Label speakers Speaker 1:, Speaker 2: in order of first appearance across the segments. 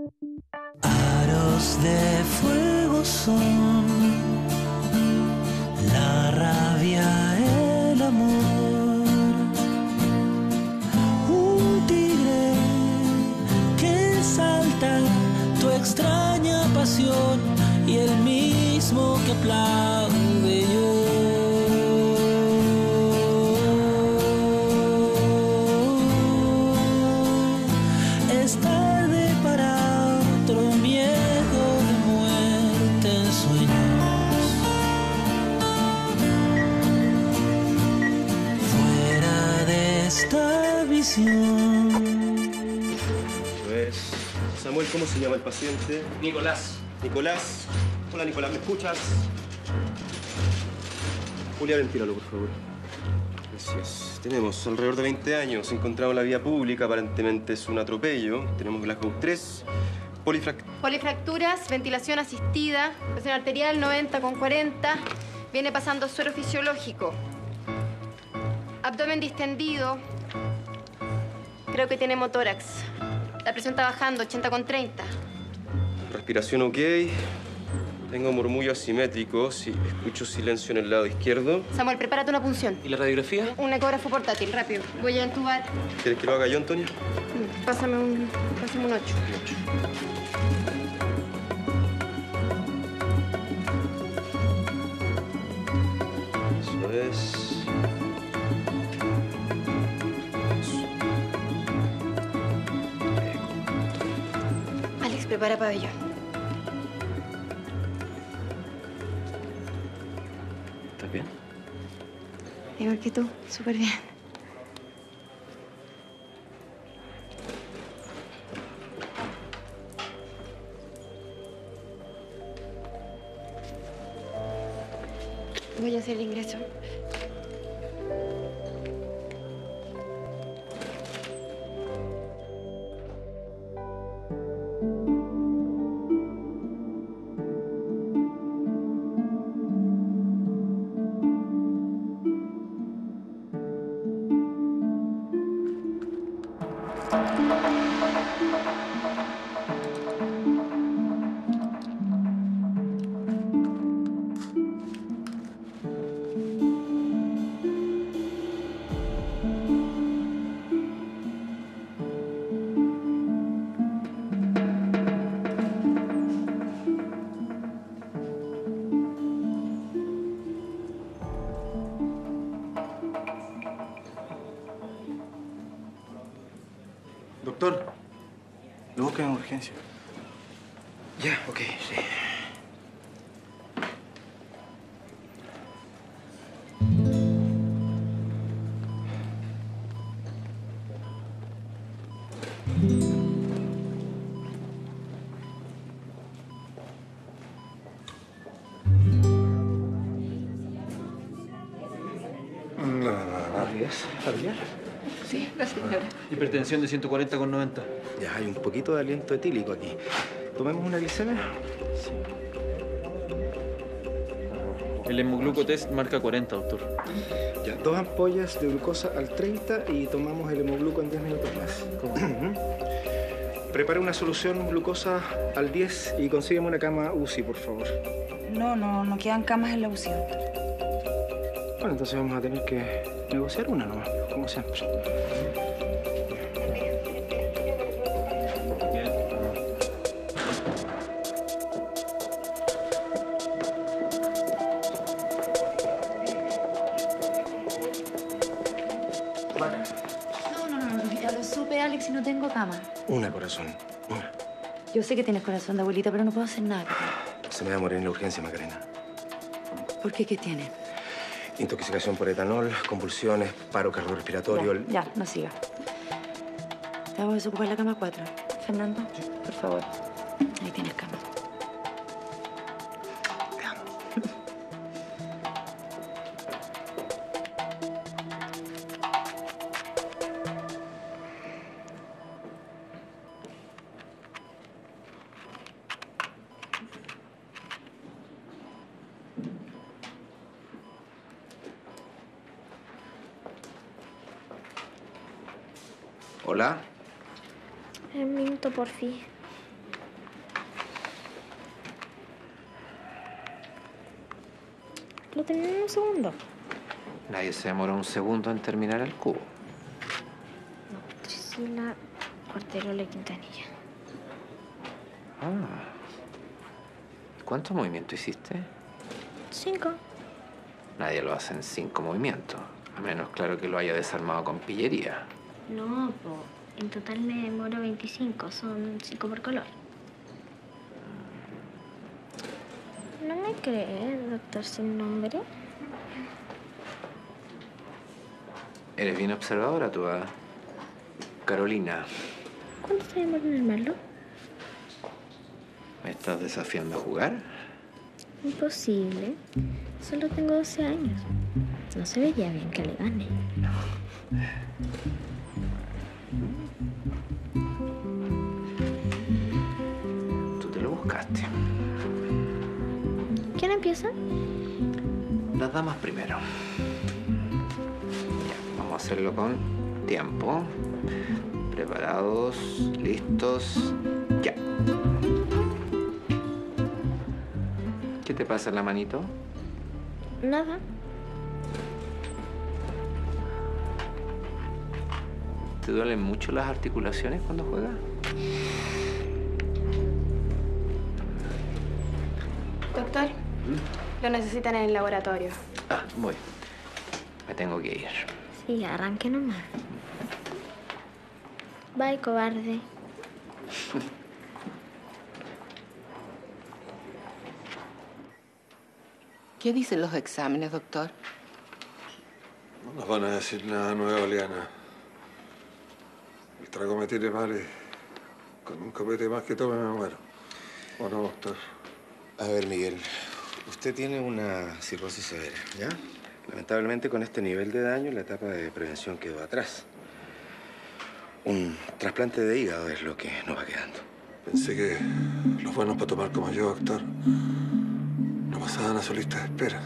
Speaker 1: Aros de fuego son la rabia, el amor. Un tigre que salta, tu extraña pasión y el mismo que aplaude yo. Es tarde para otro miedo de muerte en sueños. Fuera de esta visión.
Speaker 2: Eso es. Samuel, ¿cómo se llama el paciente?
Speaker 3: Nicolás.
Speaker 2: Nicolás. Hola, Nicolás, ¿me escuchas? Julia, ventíralo, por favor. Gracias. Tenemos alrededor de 20 años, encontrado en la vía pública, aparentemente es un atropello. Tenemos Glasgow 3,
Speaker 4: polifracturas, ventilación asistida, presión arterial 90/40, viene pasando suero fisiológico. Abdomen distendido, creo que tiene hemotórax. La presión está bajando, 80/30.
Speaker 2: Respiración ok. Tengo murmullo asimétrico. Sí, escucho silencio en el lado izquierdo.
Speaker 4: Samuel, prepárate una punción.
Speaker 3: ¿Y la radiografía?
Speaker 4: Un ecógrafo portátil, rápido. Voy a entubar.
Speaker 2: ¿Quieres que lo haga yo, Antonio?
Speaker 4: Pásame un 8.
Speaker 2: Eso es.
Speaker 4: Alex, prepara pabellón.
Speaker 3: ¿Estás bien?
Speaker 4: Igual que tú, súper bien. Voy a hacer el ingreso.
Speaker 5: Doctor, lo buscan en urgencia.
Speaker 6: Ya, ok, sí.
Speaker 5: ¿Familiar?
Speaker 4: Sí, la señora.
Speaker 3: Hipertensión de 140/90.
Speaker 5: Ya, hay un poquito de aliento etílico aquí. ¿Tomemos una glicemia? Sí.
Speaker 3: El hemoglucotest marca 40, doctor.
Speaker 5: Ya, 2 ampollas de glucosa al 30 y tomamos el hemogluco en 10 minutos más.
Speaker 3: ¿Cómo?
Speaker 5: Prepara una solución glucosa al 10 y consígueme una cama UCI, por favor.
Speaker 7: No quedan camas en la UCI, doctor.
Speaker 5: Bueno, entonces vamos a tener que negociar una nomás, como siempre.
Speaker 7: No, ya lo supe, Alex, y no tengo cama.
Speaker 5: Una, corazón, una.
Speaker 7: Yo sé que tienes corazón de abuelita, pero no puedo hacer nada.
Speaker 5: Se me va a morir en la urgencia, Macarena.
Speaker 7: ¿Por qué? ¿Qué tiene?
Speaker 5: Intoxicación por etanol, convulsiones, paro cardiorrespiratorio.
Speaker 7: Ya, no siga. Te vamos a desocupar la cama 4. Fernando, por favor. Ahí tienes cama.
Speaker 5: Te amo.
Speaker 6: Hola.
Speaker 8: Un minuto, por fin. Lo terminé en un segundo.
Speaker 6: Nadie se demoró un segundo en terminar el cubo.
Speaker 8: No, Priscila Cuarterola Quintanilla.
Speaker 6: Ah. ¿Cuántos movimientos hiciste?
Speaker 8: 5.
Speaker 6: Nadie lo hace en 5 movimientos. A menos, claro, que lo haya desarmado con pillería.
Speaker 8: No, po. En total me demoro 25. Son 5 por color. ¿No me cree, doctor sin nombre?
Speaker 6: Eres bien observadora tú, Carolina.
Speaker 8: ¿Cuánto se demora en armarlo?
Speaker 6: ¿Me estás desafiando a jugar?
Speaker 8: Imposible. Solo tengo 12 años. No se veía bien que le gane.
Speaker 6: Tú te lo buscaste.
Speaker 8: ¿Quién empieza?
Speaker 6: Las damas primero. Ya, vamos a hacerlo con tiempo. Preparados, listos, ya. ¿Qué te pasa en la manito?
Speaker 8: Nada.
Speaker 6: ¿Te duelen mucho las articulaciones cuando juegas?
Speaker 4: Doctor, lo necesitan en el laboratorio.
Speaker 6: Ah, voy. Me tengo que ir.
Speaker 8: Sí, arranque nomás. Bye, cobarde.
Speaker 9: ¿Qué dicen los exámenes, doctor?
Speaker 10: No nos van a decir nada nuevo, Liana. El trago me tiene mal y con un copete más que tome me muero. ¿O no, doctor?
Speaker 11: A ver, Miguel, usted tiene una cirrosis severa, ¿ya? Lamentablemente, con este nivel de daño, la etapa de prevención quedó atrás. Un trasplante de hígado es lo que nos va quedando.
Speaker 10: Pensé que los buenos para tomar como yo, doctor, no pasaban a su lista de espera.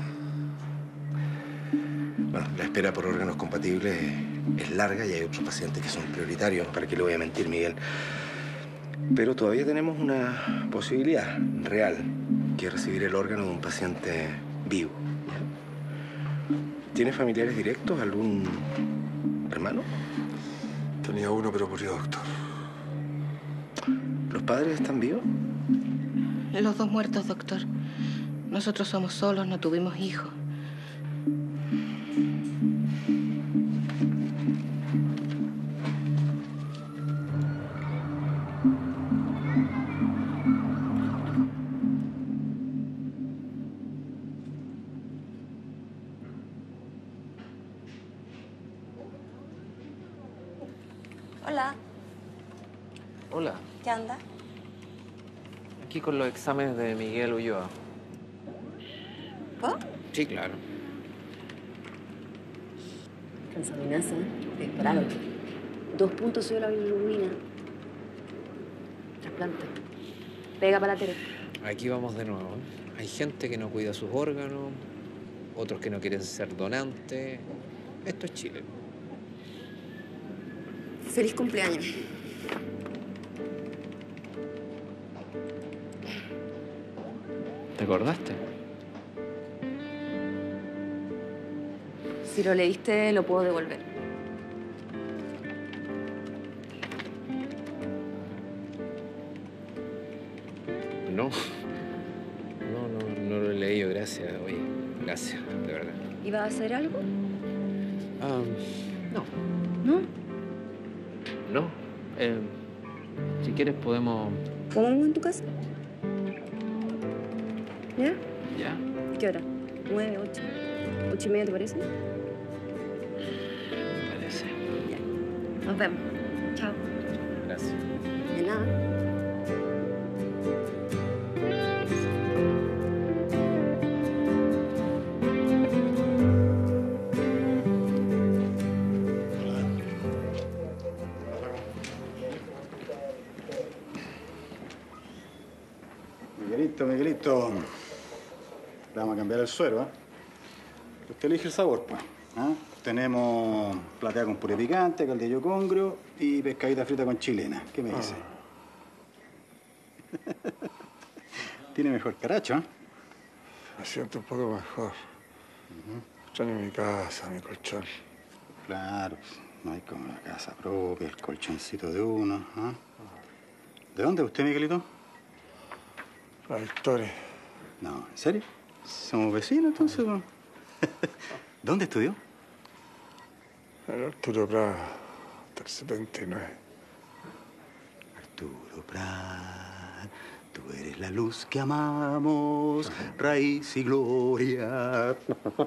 Speaker 11: Bueno, la espera por órganos compatibles es larga y hay otros pacientes que son prioritarios. ¿Para qué le voy a mentir, Miguel? Pero todavía tenemos una posibilidad real, que es recibir el órgano de un paciente vivo. ¿Tiene familiares directos? ¿Algún hermano?
Speaker 10: Tenía uno, pero murió, doctor.
Speaker 11: ¿Los padres están vivos?
Speaker 9: Los dos muertos, doctor. Nosotros somos solos, no tuvimos hijos.
Speaker 7: Hola,
Speaker 6: Hola.
Speaker 7: ¿qué anda?
Speaker 6: Aquí con los exámenes de Miguel Ulloa.
Speaker 7: ¿Vos?
Speaker 6: Sí, claro.
Speaker 7: Transaminasa, esperado. 2 puntos sobre la bilirrubina. Trasplante. Pega para la tele.
Speaker 6: Aquí vamos de nuevo. Hay gente que no cuida sus órganos, otros que no quieren ser donantes. Esto es Chile.
Speaker 7: Feliz cumpleaños.
Speaker 6: ¿Te acordaste?
Speaker 7: Si lo leíste, lo puedo devolver.
Speaker 6: No. No lo he leído, gracias. Oye, gracias, de verdad.
Speaker 7: ¿Iba a hacer algo?
Speaker 6: No.
Speaker 7: ¿No?
Speaker 3: No. Si quieres podemos...
Speaker 7: ¿Comemos en tu casa? ¿Ya?
Speaker 3: Ya.
Speaker 7: ¿Qué hora? 9, 8. 8:30, ¿te parece?
Speaker 3: Parece.
Speaker 7: Ya. Nos vemos. Chao.
Speaker 6: Gracias.
Speaker 7: De nada.
Speaker 12: Miguelito, le vamos a cambiar el suero, ¿eh? Usted elige el sabor, pues. ¿Ah? Tenemos plateada con puré picante, caldillo congrio y pescadita frita con chilena. ¿Qué me dice? Tiene mejor caracho, ¿eh?
Speaker 10: Me siento un poco mejor. Extraño mi casa, mi colchón.
Speaker 12: Claro, no hay como la casa propia, el colchoncito de uno. ¿Ah? ¿De dónde es usted, Miguelito?
Speaker 10: La Victoria.
Speaker 12: No, ¿en serio? Somos vecinos, entonces. ¿No? ¿Dónde estudió?
Speaker 10: En Arturo Prat, del 79.
Speaker 12: Arturo Prat, tú eres la luz que amamos, raíz y gloria.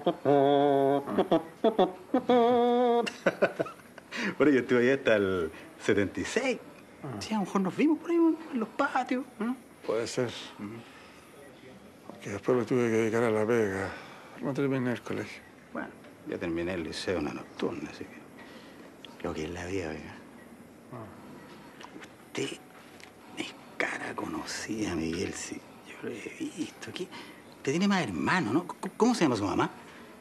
Speaker 12: Bueno, yo estuve ahí hasta el 76. Sí, a lo mejor nos vimos por ahí en los patios. ¿No?
Speaker 10: Puede ser. Que después me tuve que dedicar a la pega. No terminé el colegio.
Speaker 12: Bueno, ya terminé el liceo, una nocturna, así que... Lo que es la vida, oiga. Usted es cara conocida, Miguel, sí. Yo lo he visto. Aquí. Usted tiene más hermanos, ¿no? ¿Cómo se llama su mamá?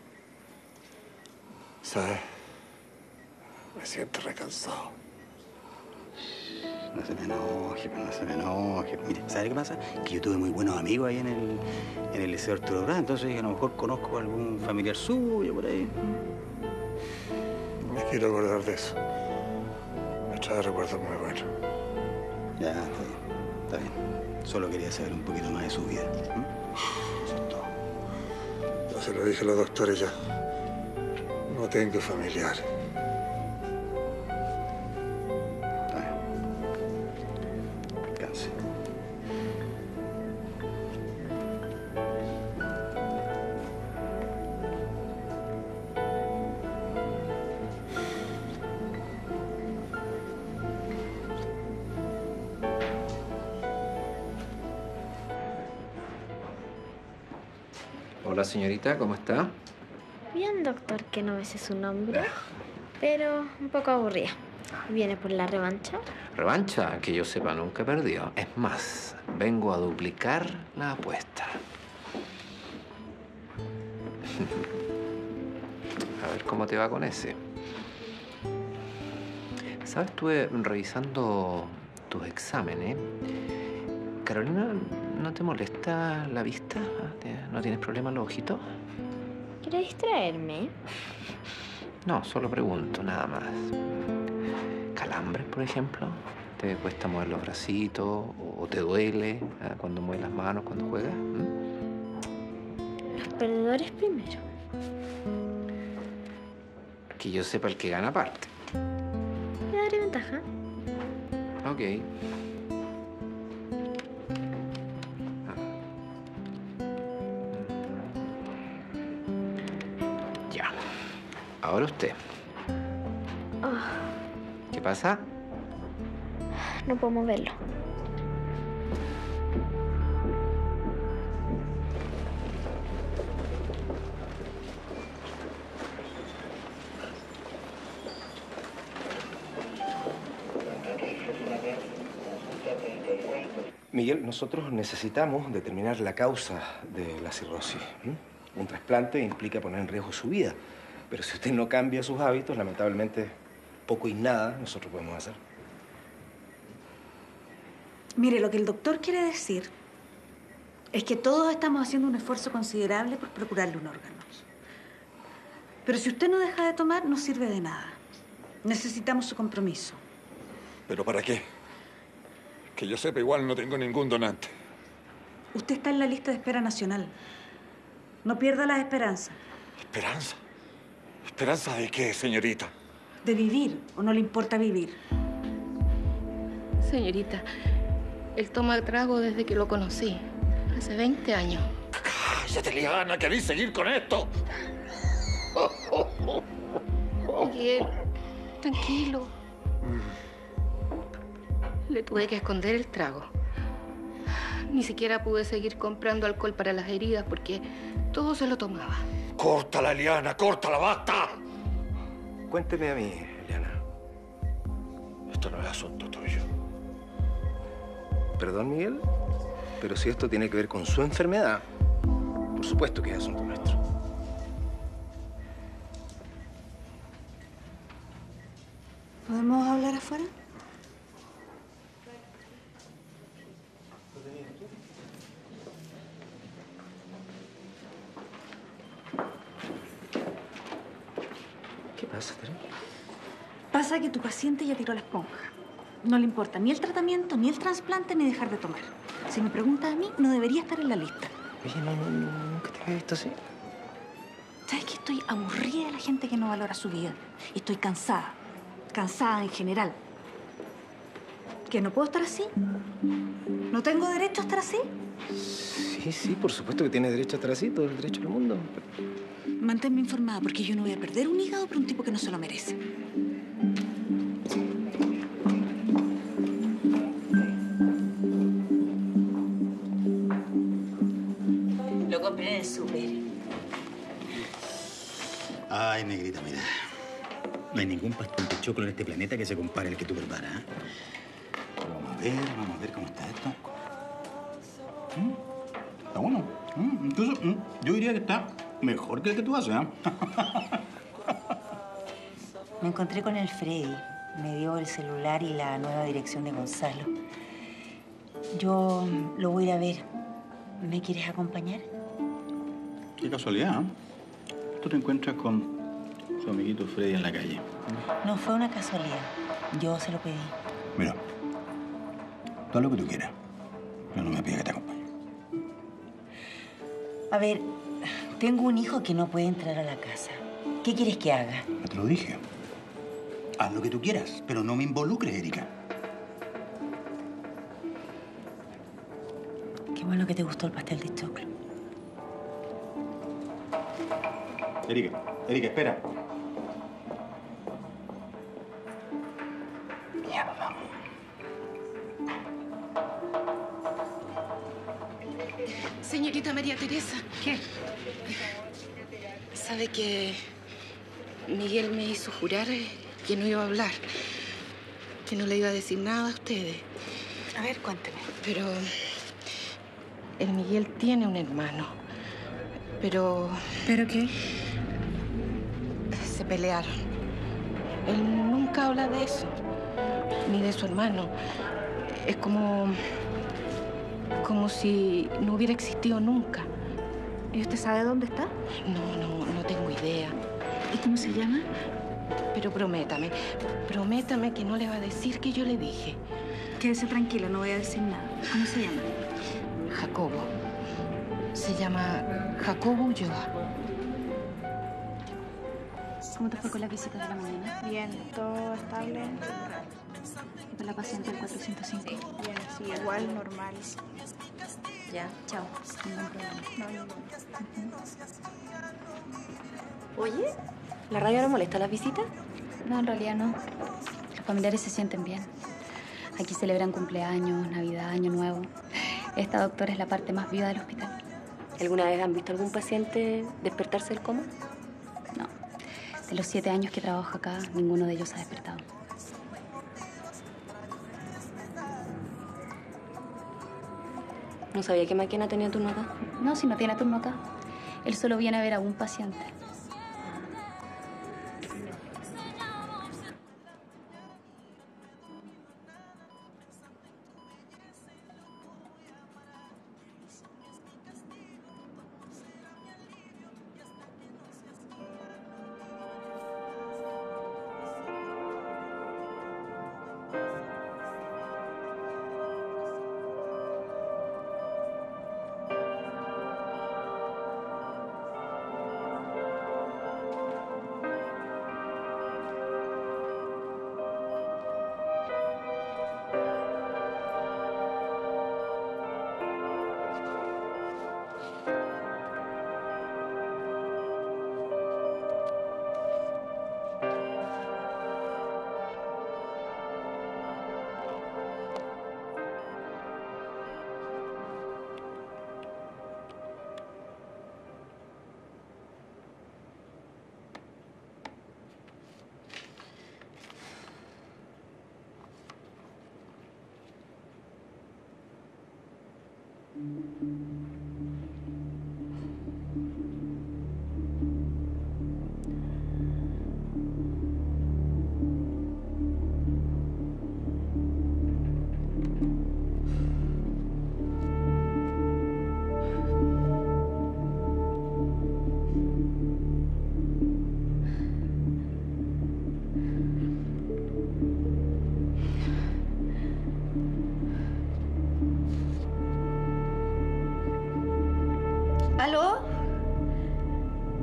Speaker 10: ¿Sabes? Me siento recansado.
Speaker 12: No se me enoje, no se me enoje. Mire, ¿sabe qué pasa? Que yo tuve muy buenos amigos ahí en el liceo Arturo Prat, entonces a lo mejor conozco a algún familiar suyo por ahí.
Speaker 10: Me quiero acordar de eso. Me trae recuerdos muy buenos.
Speaker 12: Ya, está bien. Está bien. Solo quería saber un poquito más de su vida. Eso es todo.
Speaker 10: Yo se lo dije a los doctores ya. No tengo familiares.
Speaker 12: Está bien. Descanse.
Speaker 6: Hola, señorita, ¿cómo está?
Speaker 8: Bien, doctor, que no me sé su nombre, pero un poco aburrida. ¿Viene por la revancha?
Speaker 6: Revancha, que yo sepa, nunca he perdido. Es más, vengo a duplicar la apuesta. A ver cómo te va con ese. ¿Sabes? Estuve revisando tus exámenes. Carolina, ¿no te molesta la vista? ¿No tienes problema en los ojitos?
Speaker 8: ¿Quiere distraerme?
Speaker 6: No, solo pregunto, nada más. ¿Calambres, por ejemplo? ¿Te cuesta mover los bracitos? ¿O te duele cuando mueves las manos, cuando juegas?
Speaker 8: Los perdedores primero.
Speaker 6: Que yo sepa el que gana parte.
Speaker 8: Le daré ventaja.
Speaker 6: Ok. Ya. Ahora usted. ¿Qué pasa?
Speaker 8: No puedo moverlo.
Speaker 11: Miguel, nosotros necesitamos determinar la causa de la cirrosis. Un trasplante implica poner en riesgo su vida. Pero si usted no cambia sus hábitos, lamentablemente, poco y nada nosotros podemos hacer.
Speaker 13: Mire, lo que el doctor quiere decir es que todos estamos haciendo un esfuerzo considerable por procurarle un órgano. Pero si usted no deja de tomar, no sirve de nada. Necesitamos su compromiso.
Speaker 10: ¿Pero para qué? Que yo sepa, igual no tengo ningún donante.
Speaker 13: Usted está en la lista de espera nacional. No pierda las esperanzas.
Speaker 10: ¿Esperanza? ¿Esperanza de qué, señorita?
Speaker 13: De vivir, o no le importa vivir.
Speaker 9: Señorita, él toma trago desde que lo conocí, hace 20 años.
Speaker 10: ¡Cállate, Liana! ¿Queréis seguir con esto?
Speaker 9: Miguel, tranquilo. Le tuve que esconder el trago. Ni siquiera pude seguir comprando alcohol para las heridas porque todo se lo tomaba.
Speaker 10: ¡Córtala, Liana! ¡Córtala! ¡Basta!
Speaker 11: Cuénteme a mí, Eliana.
Speaker 10: Esto no es asunto tuyo.
Speaker 11: Perdón, Miguel, pero si esto tiene que ver con su enfermedad, por supuesto que es asunto nuestro.
Speaker 13: ¿Podemos hablar afuera?
Speaker 11: pasa, Tere?
Speaker 13: Pasa que tu paciente ya tiró la esponja. No le importa ni el tratamiento, ni el trasplante, ni dejar de tomar. Si me preguntas a mí, no debería estar en la lista.
Speaker 11: Oye, nunca te había visto así.
Speaker 13: ¿Sabes qué? Estoy aburrida de la gente que no valora su vida. Y estoy cansada. Cansada en general. ¿Que no puedo estar así? ¿No tengo derecho a estar así?
Speaker 11: Sí, por supuesto que tienes derecho a estar así, todo el derecho del mundo.
Speaker 13: Manténme informada, porque yo no voy a perder un hígado por un tipo que no se lo merece.
Speaker 7: Lo compré en el súper.
Speaker 12: Ay, negrita, mira. No hay ningún pastel de choclo en este planeta que se compare al que tú preparas, ¿eh? Pero vamos a ver cómo está esto. Está bueno. Incluso yo diría que está mejor que el que tú haces, ¿eh?
Speaker 7: Me encontré con el Freddy. Me dio el celular y la nueva dirección de Gonzalo. Yo lo voy a ir a ver. ¿Me quieres acompañar?
Speaker 12: Qué casualidad, ¿eh? Tú te encuentras con su amiguito Freddy en la calle.
Speaker 7: No fue una casualidad. Yo se lo pedí.
Speaker 12: Mira, todo lo que tú quieras, pero no me pidas que te acompañe.
Speaker 7: A ver, tengo un hijo que no puede entrar a la casa. ¿Qué quieres que haga?
Speaker 12: Ya te lo dije. Haz lo que tú quieras, pero no me involucres, Erika.
Speaker 7: Qué bueno que te gustó el pastel de choclo.
Speaker 12: Erika, espera. Ya nos vamos.
Speaker 9: Señorita María Teresa.
Speaker 13: ¿Qué?
Speaker 9: ¿Sabe que Miguel me hizo jurar que no iba a hablar? Que no le iba a decir nada a ustedes.
Speaker 13: A ver, cuénteme.
Speaker 9: Pero el Miguel tiene un hermano. Pero...
Speaker 13: ¿Pero qué?
Speaker 9: Se pelearon. Él nunca habla de eso, ni de su hermano. Es como si no hubiera existido nunca.
Speaker 13: ¿Y usted sabe dónde está?
Speaker 9: No tengo idea.
Speaker 13: ¿Y cómo se llama?
Speaker 9: Pero prométame que no le va a decir que yo le dije.
Speaker 13: Quédese tranquila, no voy a decir nada. ¿Cómo se llama?
Speaker 9: Jacobo. Se llama Jacobo Ulloa.
Speaker 8: ¿Cómo te fue con la visita de la mañana?
Speaker 14: Bien, todo estable.
Speaker 8: ¿Y con la paciente del 405?
Speaker 14: Bien, sí, igual, normal.
Speaker 8: Ya, chao. Ningún problema.
Speaker 14: No, ninguno.
Speaker 8: Oye, ¿la radio no molesta las visitas? No, en realidad no. Los familiares se sienten bien. Aquí celebran cumpleaños, Navidad, Año Nuevo. Esta doctora es la parte más viva del hospital. ¿Alguna vez han visto algún paciente despertarse del coma? No. De los 7 años que trabajo acá, ninguno de ellos ha despertado. ¿No sabía que Maquena tenía turno acá? No, si no tiene turno acá. Él solo viene a ver a un paciente.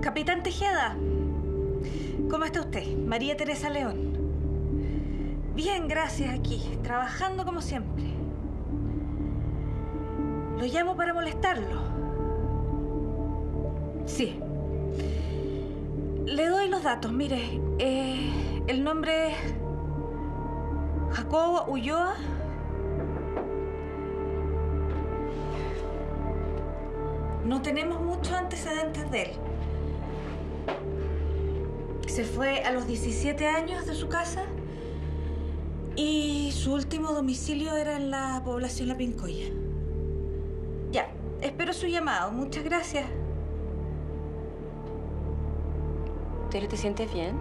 Speaker 13: Capitán Tejeda, ¿cómo está usted? María Teresa León. Bien, gracias, aquí, trabajando como siempre. Lo llamo para molestarlo. Sí. Le doy los datos, mire. El nombre es Jacobo Ulloa. No tenemos muchos antecedentes de él. Se fue a los 17 años de su casa y su último domicilio era en la población La Pincoya. Ya, espero su llamado. Muchas gracias.
Speaker 15: ¿Tere, te sientes bien?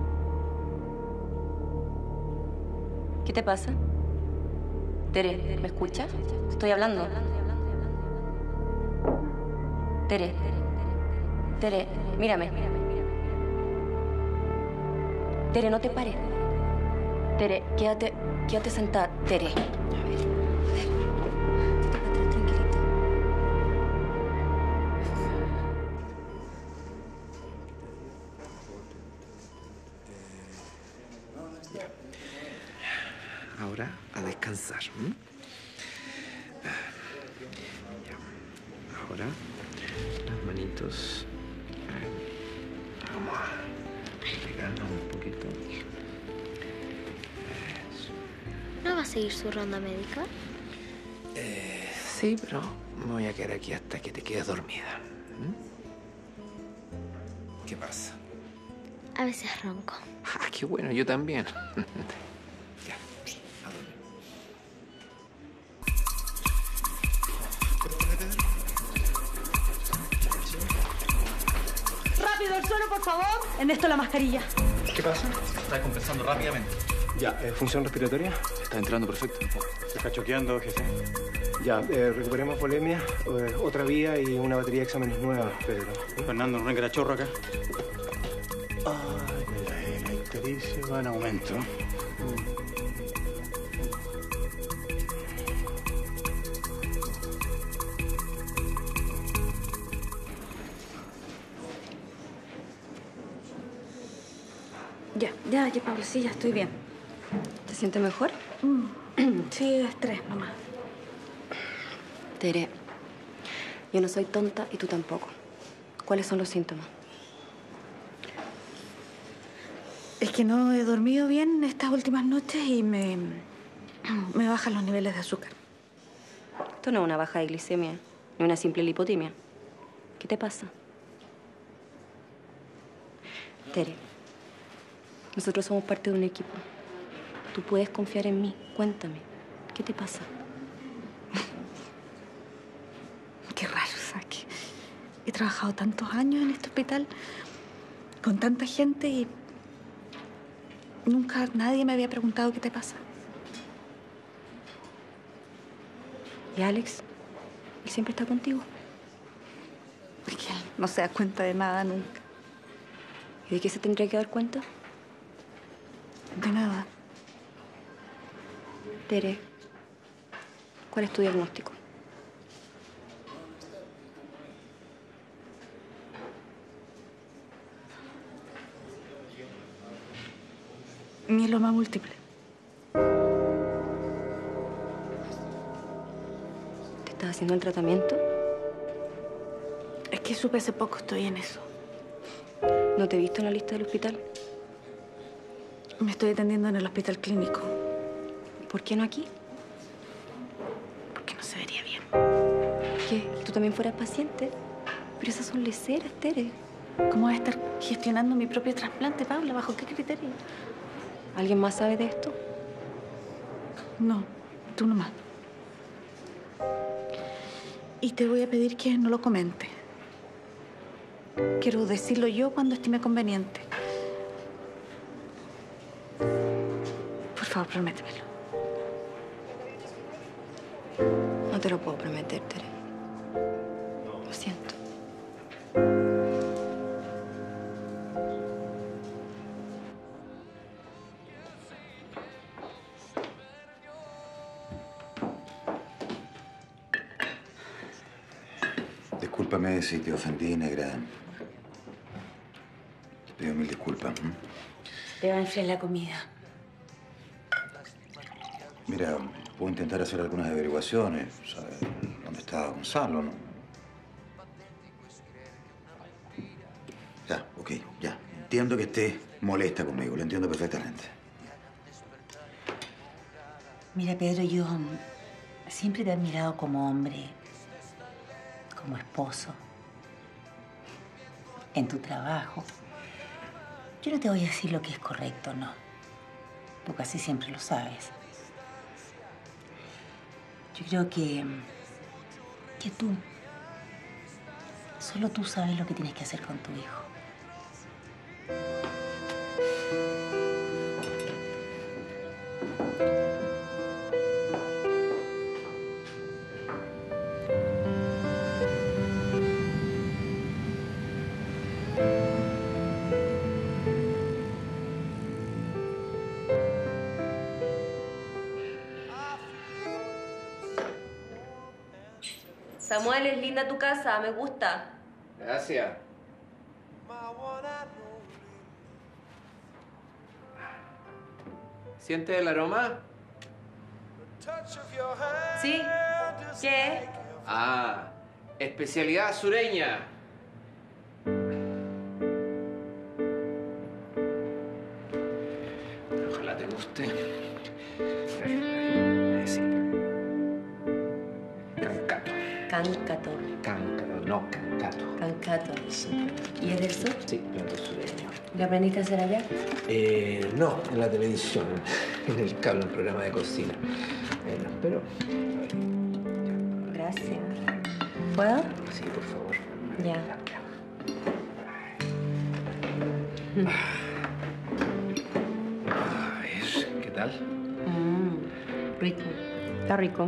Speaker 15: ¿Qué te pasa? Tere, ¿me escuchas? Estoy hablando. Tere. Tere, mírame. Tere, no te pares. Tere, quédate sentada. Tere. A ver. Tranquilita.
Speaker 6: Ahora a descansar. Ahora las manitos. Vamos a pegarnos un poquito. Eso.
Speaker 16: ¿No va a seguir su ronda médica?
Speaker 6: Sí, pero me voy a quedar aquí hasta que te quedes dormida. ¿Qué pasa?
Speaker 16: A veces ronco.
Speaker 6: Ah, qué bueno, yo también.
Speaker 13: ¡Rápido, el suelo, por favor! En esto la mascarilla.
Speaker 12: ¿Qué pasa?
Speaker 17: Está compensando rápidamente.
Speaker 12: Ya, ¿función respiratoria?
Speaker 17: Está entrando perfecto.
Speaker 12: Se está choqueando, jefe.
Speaker 2: Ya, recuperemos polemia, otra vía y una batería de exámenes nuevas, Pedro.
Speaker 12: Fernando, no venga la chorra acá. Ay, la ictericia va en aumento.
Speaker 13: Ya, Pablo, sí, ya estoy bien.
Speaker 15: ¿Te sientes mejor?
Speaker 13: Sí, estrés nomás.
Speaker 15: Tere, yo no soy tonta y tú tampoco. ¿Cuáles son los síntomas?
Speaker 13: Es que no he dormido bien estas últimas noches y me bajan los niveles de azúcar.
Speaker 15: Esto no es una baja de glicemia, ni una simple lipotimia. ¿Qué te pasa? Tere, nosotros somos parte de un equipo. Tú puedes confiar en mí. Cuéntame, ¿qué te pasa?
Speaker 13: Qué raro, ¿sabes? Que he trabajado tantos años en este hospital con tanta gente y nunca nadie me había preguntado qué te pasa.
Speaker 15: ¿Y Alex? ¿Él siempre está contigo?
Speaker 13: Es que él no se da cuenta de nada nunca.
Speaker 15: ¿Y de qué se tendría que dar cuenta?
Speaker 13: De nada.
Speaker 15: Tere, ¿cuál es tu diagnóstico?
Speaker 13: Mieloma múltiple.
Speaker 15: ¿Te estás haciendo el tratamiento?
Speaker 13: Es que supe hace poco, estoy en eso.
Speaker 15: ¿No te he visto en la lista del hospital?
Speaker 13: Me estoy atendiendo en el hospital clínico.
Speaker 15: ¿Por qué no aquí?
Speaker 13: Porque no se vería bien.
Speaker 15: ¿Qué? ¿Tú también fueras paciente? Pero esas son leceras, Tere.
Speaker 13: ¿Cómo voy a estar gestionando mi propio trasplante, Paula? ¿Bajo qué criterio?
Speaker 15: ¿Alguien más sabe de esto?
Speaker 13: No, tú nomás. Y te voy a pedir que no lo comentes. Quiero decirlo yo cuando estime conveniente. Por favor, prométemelo.
Speaker 15: No te lo puedo prometer, Tere. Lo siento.
Speaker 11: Discúlpame si te ofendí, negra.
Speaker 12: pido mil disculpas.
Speaker 7: Te va a enfriar la comida.
Speaker 12: Mira, puedo intentar hacer algunas averiguaciones. ¿Sabes dónde está Gonzalo, no? Ya, ok, ya. Entiendo que estés molesta conmigo, lo entiendo perfectamente.
Speaker 7: Mira, Pedro, yo siempre te he admirado como hombre, como esposo, en tu trabajo. Yo no te voy a decir lo que es correcto, no. Tú casi siempre lo sabes. Yo creo que tú, solo tú sabes lo que tienes que hacer con tu hijo.
Speaker 15: Samuel, es linda tu casa, me gusta.
Speaker 6: Gracias. ¿Sientes el aroma?
Speaker 15: ¿Sí? ¿Qué?
Speaker 6: Ah, especialidad sureña. Ojalá te guste. Sí. Cancato.
Speaker 15: Cáncato.
Speaker 6: Cáncato, no, cancato.
Speaker 15: Cancato.
Speaker 6: Sí.
Speaker 15: ¿Y es del sur?
Speaker 6: Sí, plato sureño.
Speaker 15: ¿Lo aprendiste a hacer allá?
Speaker 6: No, en la televisión, en el cable, un programa de cocina. Pero...
Speaker 15: Gracias. ¿Puedo?
Speaker 6: Sí, por favor.
Speaker 15: Ya.
Speaker 6: A ver, ¿qué tal?
Speaker 15: Rico. Está rico.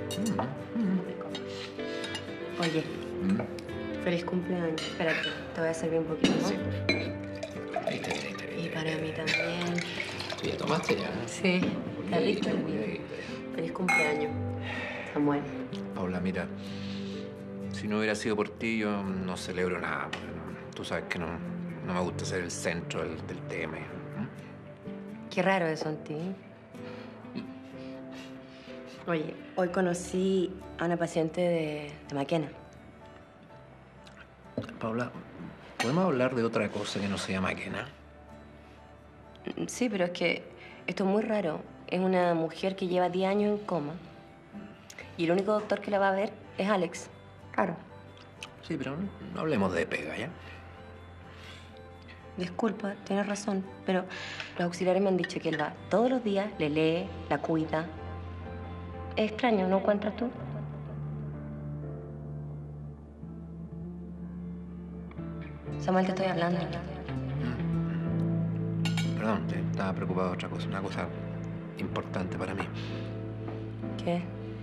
Speaker 15: Oye, feliz cumpleaños. Espérate, te voy a servir un poquito, ¿no?
Speaker 6: Sí. Ahí te viene.
Speaker 15: Y para mí también.
Speaker 6: ¿Ya tomaste ya?
Speaker 15: Sí, está rico el vino. Feliz cumpleaños, Samuel.
Speaker 6: Paula, mira, si no hubiera sido por ti, yo no celebro nada. Porque tú sabes que no me gusta ser el centro del tema.
Speaker 15: Qué raro eso en ti. Oye, hoy conocí a una paciente de Maquena.
Speaker 6: Paula, ¿podemos hablar de otra cosa que no sea Maquena?
Speaker 15: Sí, pero es que esto es muy raro. Es una mujer que lleva 10 años en coma. Y el único doctor que la va a ver es Alex. Raro.
Speaker 6: Sí, pero no hablemos de pega, ¿ya?
Speaker 15: Disculpa, tienes razón, pero los auxiliares me han dicho que él va todos los días, le lee, la cuida. Es extraño, ¿no encuentras tú? Samuel, te estoy hablando.
Speaker 6: Perdón, estaba preocupado de otra cosa, una cosa importante para mí.
Speaker 15: ¿Qué?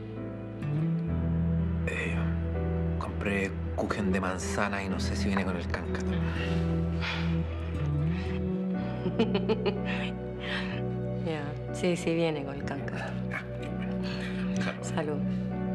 Speaker 6: Compré kuchen de manzana y no sé si viene con el cáncato.
Speaker 15: Ya, sí, viene con el cáncato. Salud.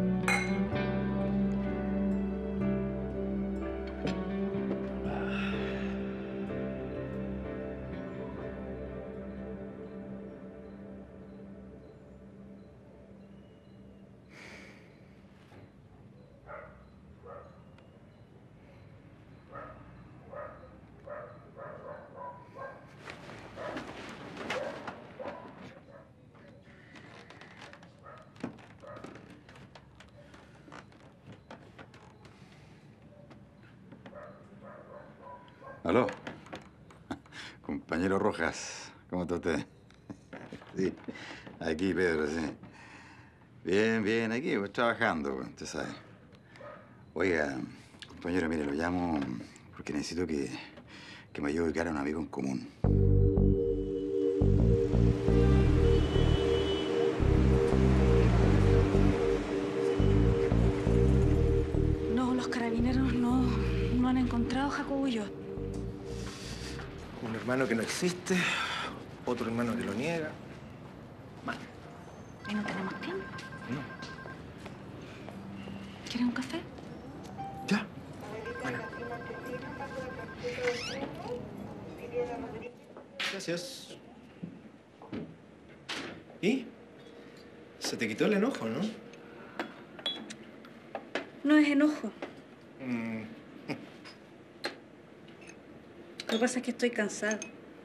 Speaker 12: ¿Aló? Compañero Rojas, ¿cómo está usted? Sí, aquí, Pedro, sí. Bien, aquí, pues trabajando, pues, usted sabe. Oiga, compañero, mire, lo llamo porque necesito que me ayude a ubicar a un amigo en común.
Speaker 13: No, los carabineros no han encontrado a Jacobo Ulloa.
Speaker 5: Un hermano que no existe, otro hermano que lo niega. Mal.
Speaker 13: ¿Y no tenemos tiempo?
Speaker 5: No.
Speaker 13: ¿Quieres un café?
Speaker 5: Ya. Bueno.
Speaker 2: Gracias. ¿Y? Se te quitó el enojo, ¿no?
Speaker 13: No es enojo. Lo que pasa es que estoy cansada.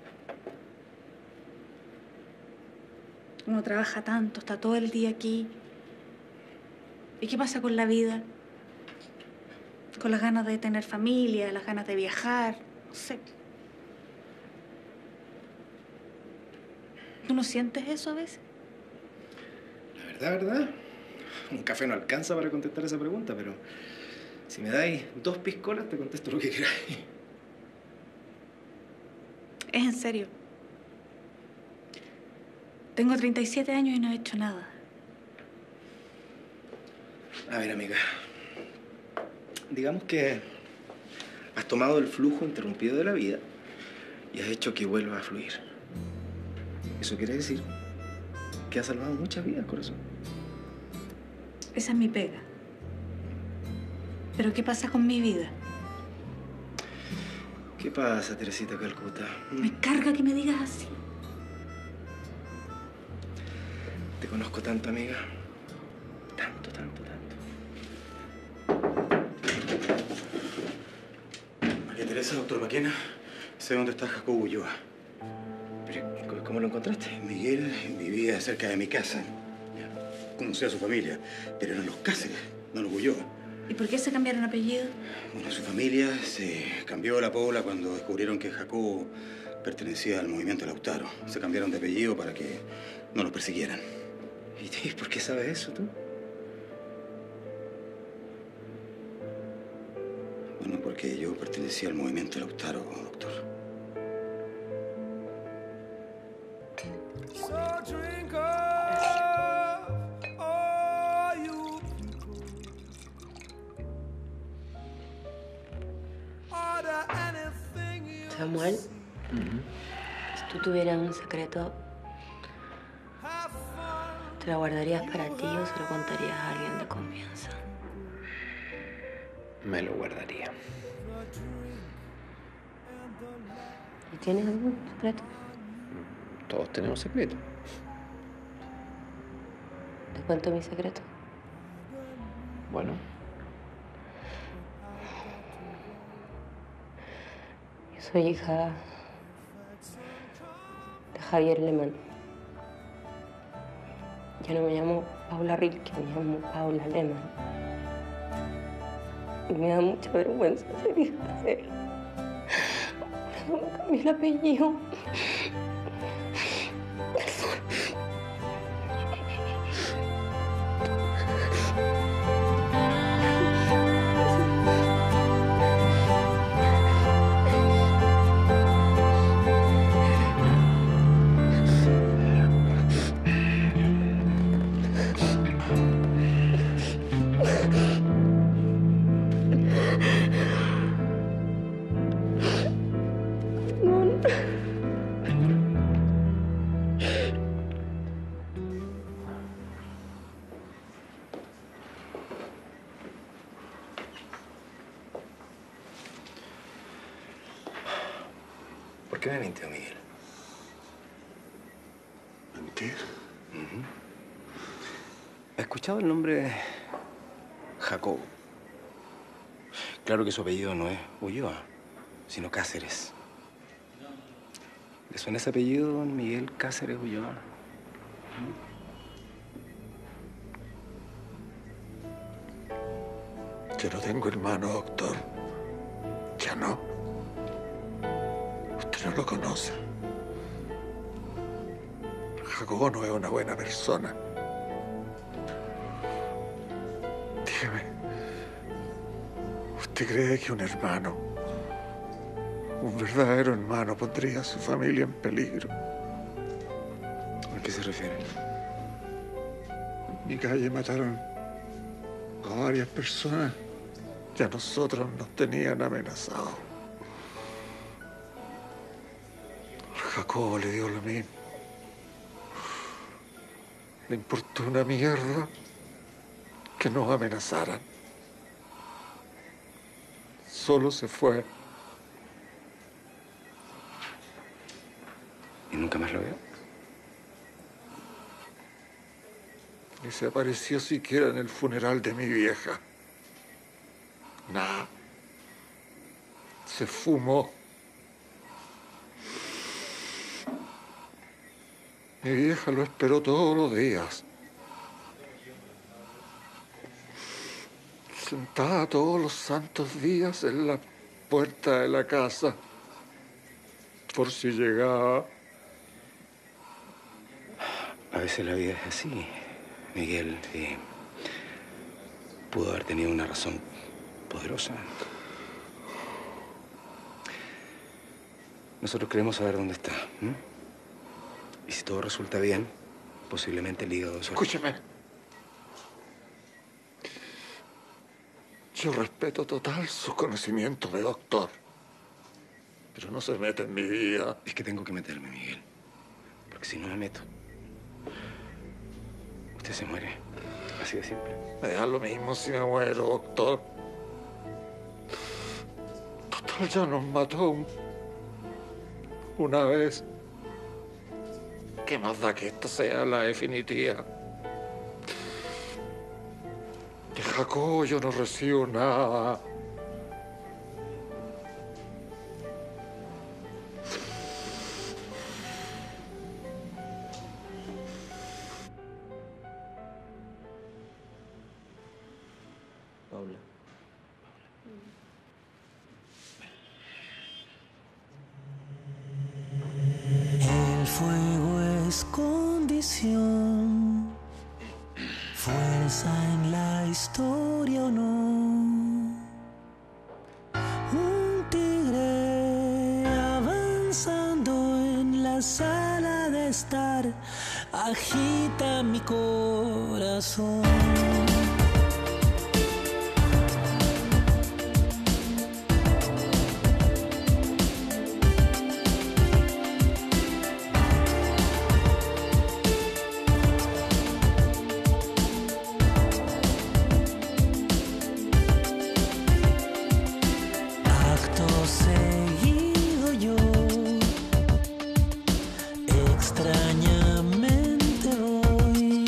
Speaker 13: Uno trabaja tanto, está todo el día aquí. ¿Y qué pasa con la vida? Con las ganas de tener familia, las ganas de viajar, no sé. ¿Tú no sientes eso a veces?
Speaker 2: La verdad, un café no alcanza para contestar esa pregunta, pero si me dais 2 piscolas, te contesto lo que queráis.
Speaker 13: Es en serio. Tengo 37 años y no he hecho nada.
Speaker 2: A ver, amiga. Digamos que has tomado el flujo interrumpido de la vida y has hecho que vuelva a fluir. Eso quiere decir que has salvado muchas vidas, corazón.
Speaker 13: Esa es mi pega. ¿Pero qué pasa con mi vida?
Speaker 2: ¿Qué pasa, Teresita Calcuta?
Speaker 13: Me carga que me digas así.
Speaker 2: Te conozco tanto, amiga. Tanto, tanto, tanto. María Teresa, doctor Maquena, sé dónde está Jacobo Ulloa. ¿Pero cómo lo encontraste?
Speaker 12: Miguel vivía cerca de mi casa. Conocía a su familia, pero eran los Cáceres, no los Ulloa.
Speaker 13: ¿Y por qué se cambiaron apellido?
Speaker 12: Bueno, su familia se cambió la pobla cuando descubrieron que Jacobo pertenecía al movimiento Lautaro. Se cambiaron de apellido para que no los persiguieran.
Speaker 2: ¿Y por qué sabes eso tú?
Speaker 12: Bueno, porque yo pertenecía al movimiento Lautaro, doctor.
Speaker 15: Samuel, si tú tuvieras un secreto, ¿te lo guardarías para ti o se lo contarías a alguien de confianza?
Speaker 6: Me lo guardaría.
Speaker 15: ¿Y tienes algún secreto?
Speaker 6: Todos tenemos secretos.
Speaker 15: ¿Te cuento mi secreto?
Speaker 6: Bueno.
Speaker 15: Yo soy hija de Javier Lehmann. Yo no me llamo Paula Rilke, me llamo Paula Lehmann. Y me da mucha vergüenza ser hija de él. Por eso me cambié el apellido.
Speaker 11: ¿Por qué me mintió Miguel?
Speaker 10: ¿Mentir?
Speaker 11: ¿Ha escuchado el nombre Jacobo? Claro que su apellido no es Ulloa, sino Cáceres. ¿Le suena ese apellido, don Miguel Cáceres Ulloa?
Speaker 10: Yo no tengo hermano, doctor. Ya no. Usted no lo conoce. Jacobo no es una buena persona. Dígame, ¿usted cree que un hermano, un verdadero hermano, pondría a su familia en peligro?
Speaker 11: ¿A qué se refiere?
Speaker 10: En mi calle mataron a varias personas y a nosotros nos tenían amenazados. A Jacobo le dio lo mismo. Le importó una mierda que nos amenazaran. Solo se fue.
Speaker 11: nunca más lo veo.
Speaker 10: Ni se apareció siquiera en el funeral de mi vieja. Nada. Se fumó. Mi vieja lo esperó todos los días. Sentada todos los santos días en la puerta de la casa, por si llegaba.
Speaker 11: A veces la vida es así, Miguel. Pudo haber tenido una razón poderosa. Nosotros queremos saber dónde está. Y si todo resulta bien, posiblemente el hígado...
Speaker 10: Escúcheme. Yo respeto total su conocimiento de doctor. Pero no se mete en mi vida.
Speaker 11: Es que tengo que meterme, Miguel. Porque si no me meto, usted se muere. Así de simple.
Speaker 10: Me da lo mismo si me muero, doctor. Total, ya nos mató una vez. ¿Qué más da que esta sea la definitiva? De Jacobo yo no recibo nada.
Speaker 3: Paula.
Speaker 1: El fuego es condición, fuerza en la historia o no. Un tigre avanzando en la sala de estar agita mi corazón. Extrañamente voy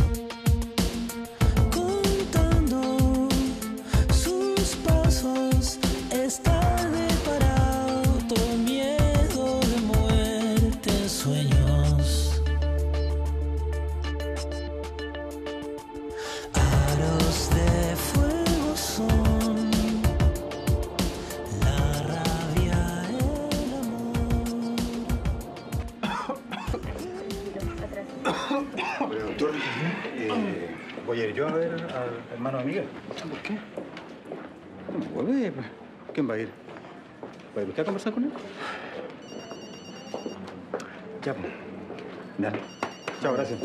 Speaker 12: Doctor, voy a ir yo a ver al hermano de Miguel.
Speaker 11: ¿Por qué?
Speaker 12: No puede, pues. ¿Quién va a ir? ¿Va a ir usted a conversar con él? Ya, pues. Dale. Chao, gracias.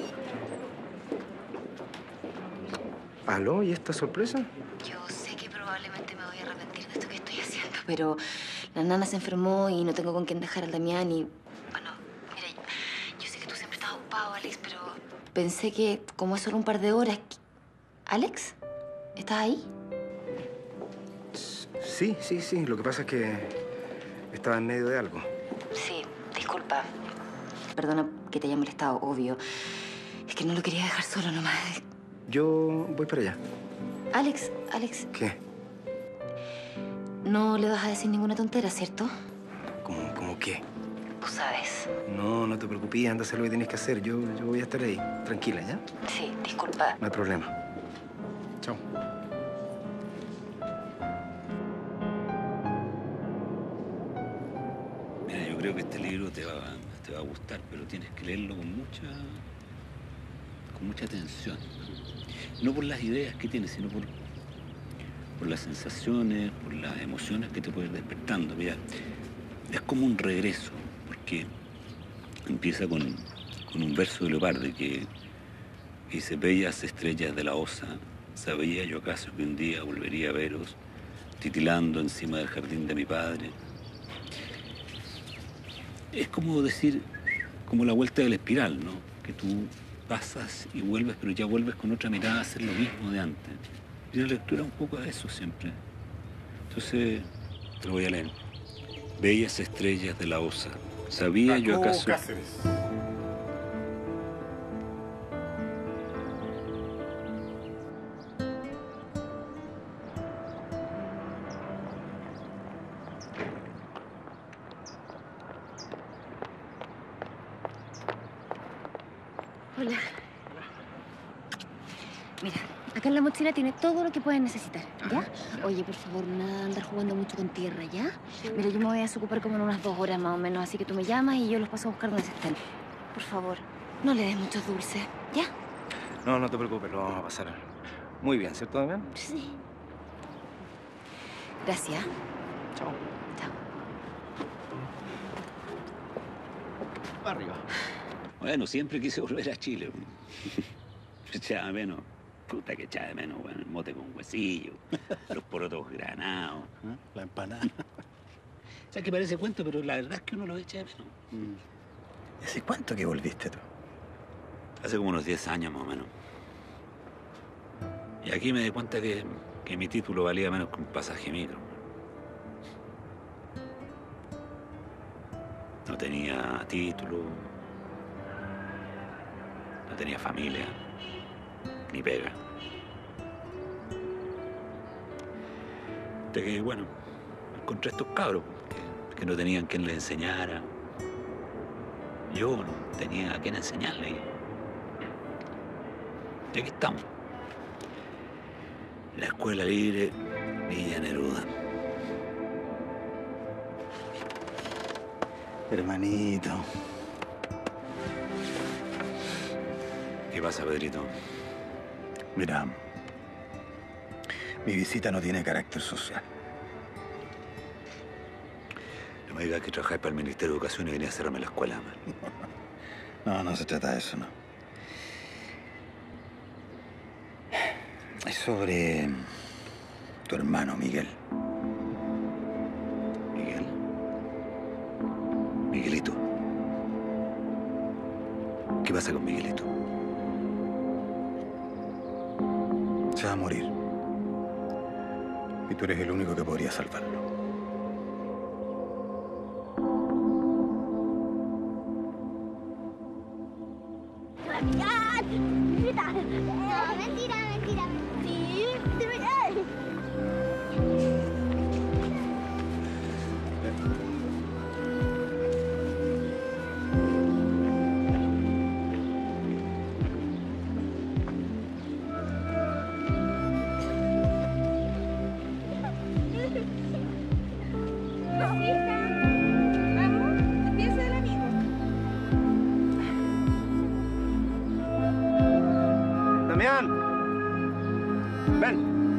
Speaker 11: ¿Aló? ¿Y esta sorpresa?
Speaker 15: Yo sé que probablemente me voy a arrepentir de esto que estoy haciendo, pero la nana se enfermó y no tengo con quién dejar al Damián y... Bueno, mira, yo sé que tú siempre estás ocupado, Alex, pero pensé que como es solo un par de horas... ¿Alex? ¿Estás ahí?
Speaker 11: Sí. Lo que pasa es que estaba en medio de algo.
Speaker 15: Sí, disculpa. Perdona que te haya molestado, obvio. Es que no lo quería dejar solo nomás.
Speaker 11: Yo voy para allá.
Speaker 15: Alex.
Speaker 11: ¿Qué?
Speaker 15: No le vas a decir ninguna tontera, ¿cierto?
Speaker 11: ¿Cómo qué?
Speaker 15: Tú sabes.
Speaker 11: No te preocupes, anda a hacer lo que tienes que hacer. Yo voy a estar ahí. Tranquila, ¿ya?
Speaker 15: Sí, disculpa.
Speaker 11: No hay problema. Chao.
Speaker 18: Mira, yo creo que este libro te va a gustar, pero tienes que leerlo con mucha atención. No por las ideas que tiene, sino por las sensaciones, por las emociones que te puede ir despertando. Mira, es como un regreso, porque empieza con un verso de Leopardi que dice: bellas estrellas de la osa, sabía yo acaso que un día volvería a veros, titilando encima del jardín de mi padre. Es como decir, como la vuelta de la espiral, ¿no? Que tú pasas y vuelves, pero ya vuelves con otra mirada a hacer lo mismo de antes. Y la lectura un poco de eso siempre. Entonces, te lo voy a leer. Bellas estrellas de la osa, ¿Sabía yo
Speaker 12: Jacobo
Speaker 18: acaso?
Speaker 12: Cáceres.
Speaker 15: Hola. Mira, acá en la mochila tiene todo lo que puedes necesitar, ¿ya? Oye, por favor, nada de andar jugando mucho con tierra, ¿ya? Mira, yo me voy a desocupar como en unas 2 horas más o menos, así que tú me llamas y yo los paso a buscar donde se estén. Por favor, no le des muchos dulces, ¿ya?
Speaker 2: No, no te preocupes, lo vamos a pasar muy bien, ¿cierto, Damián?
Speaker 15: Sí. Gracias.
Speaker 2: Chao.
Speaker 15: Chao.
Speaker 2: Arriba.
Speaker 18: Bueno, siempre quise volver a Chile. Echaba de menos. Puta que echaba de menos, bueno, el mote con huesillo, los porotos granados.
Speaker 12: La empanada.
Speaker 18: O sea, que parece cuento, pero la verdad es que uno lo echa de menos.
Speaker 11: ¿Y hace cuánto que volviste tú?
Speaker 18: Hace como unos 10 años más o menos. Y aquí me di cuenta que mi título valía menos que un pasaje micro. No tenía título, no tenía familia, ni pega. Hasta que, bueno, encontré a estos cabros que no tenían quien les enseñara. Yo no tenía a quien enseñarle. Y aquí estamos. La Escuela Libre Villa Neruda.
Speaker 12: Hermanito.
Speaker 18: ¿Qué pasa, Pedrito?
Speaker 11: Mira, mi visita no tiene carácter social.
Speaker 18: No me digas que trabajáis para el Ministerio de Educación y venía a cerrarme la escuela, man.
Speaker 11: No se trata de eso, no. Es sobre tu hermano, Miguel.
Speaker 18: ¿Miguel? Miguelito. ¿Qué pasa con Miguelito?
Speaker 11: Se va a morir. Y tú eres el único que podría salvarlo.
Speaker 16: No, mentira. Sí, de verdad.
Speaker 14: Vamos, empieza el amigo.
Speaker 2: Damián. Ven.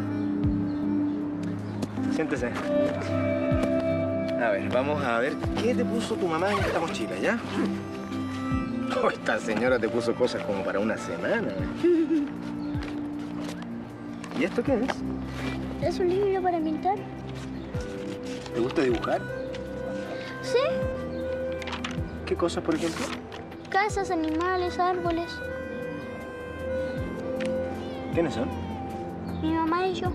Speaker 2: Siéntese. A ver, vamos a ver qué te puso tu mamá en esta mochila, ¿ya? Oh, esta señora te puso cosas como para una semana. ¿Y esto qué es?
Speaker 16: ¿Es un libro para pintar?
Speaker 2: ¿Te gusta dibujar?
Speaker 16: Sí.
Speaker 2: ¿Qué cosas, por ejemplo?
Speaker 16: Casas, animales, árboles.
Speaker 2: ¿Quiénes son?
Speaker 16: Mi mamá y yo.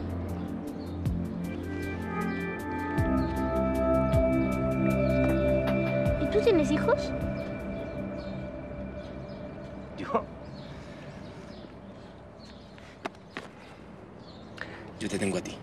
Speaker 16: ¿Y tú tienes hijos?
Speaker 2: Yo te tengo a ti.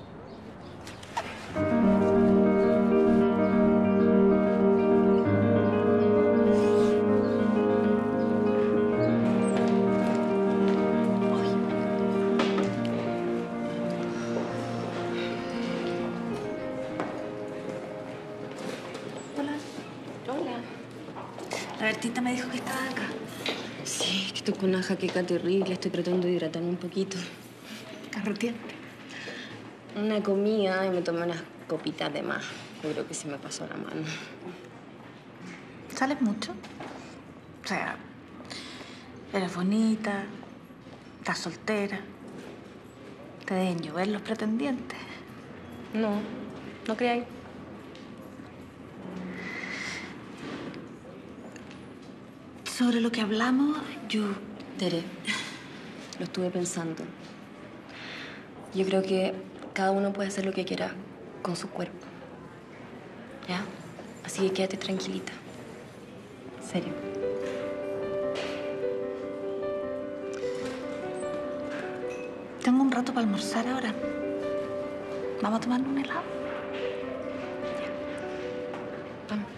Speaker 13: Hola. La Bertita me dijo que estaba acá.
Speaker 15: Sí, es que estoy con una jaqueca terrible. Estoy tratando de hidratarme un poquito.
Speaker 13: Carroteante.
Speaker 15: Una comida y me tomé unas copitas de más. Yo creo que se me pasó la mano.
Speaker 13: ¿Sales mucho? O sea, eres bonita, estás soltera. ¿Te deben llover los pretendientes?
Speaker 15: No, no creáis.
Speaker 13: Sobre lo que hablamos, yo...
Speaker 15: Tere, lo estuve pensando. Yo creo que cada uno puede hacer lo que quiera con su cuerpo. ¿Ya? Así que quédate tranquilita.
Speaker 8: serio.
Speaker 13: Tengo un rato para almorzar ahora. ¿Vamos a tomar un helado?
Speaker 9: Vamos.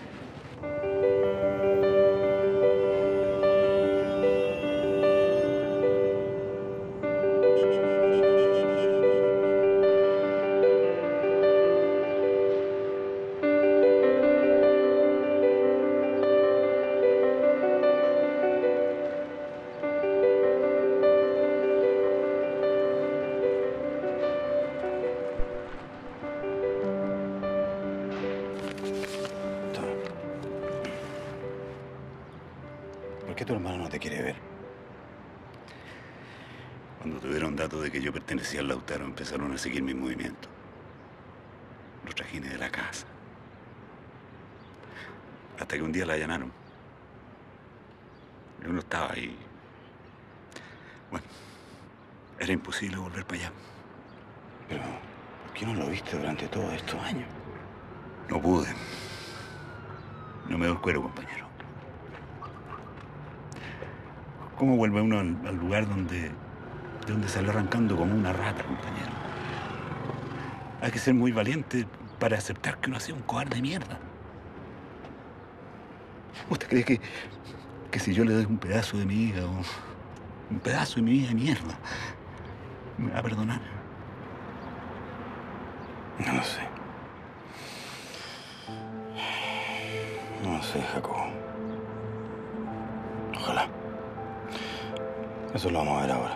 Speaker 12: ¿Por qué tu hermano no te quiere ver?
Speaker 18: Cuando tuvieron datos de que yo pertenecía al Lautaro, empezaron a seguir mis movimientos. Los trajines de la casa. Hasta que un día la allanaron. Yo no estaba ahí. Bueno, era imposible volver para allá.
Speaker 12: Pero, ¿por qué no lo viste durante todos estos años?
Speaker 18: No pude. No me doy el cuero, compañero. ¿Cómo vuelve uno al lugar de donde salió arrancando como una rata, compañero? Hay que ser muy valiente para aceptar que uno ha sido un cobarde de mierda. ¿Usted cree que si yo le doy un pedazo de mi hígado, un pedazo de mi vida de mierda, me va a perdonar?
Speaker 12: No lo sé. No lo sé, Jacobo. Ojalá. Eso lo vamos a ver ahora.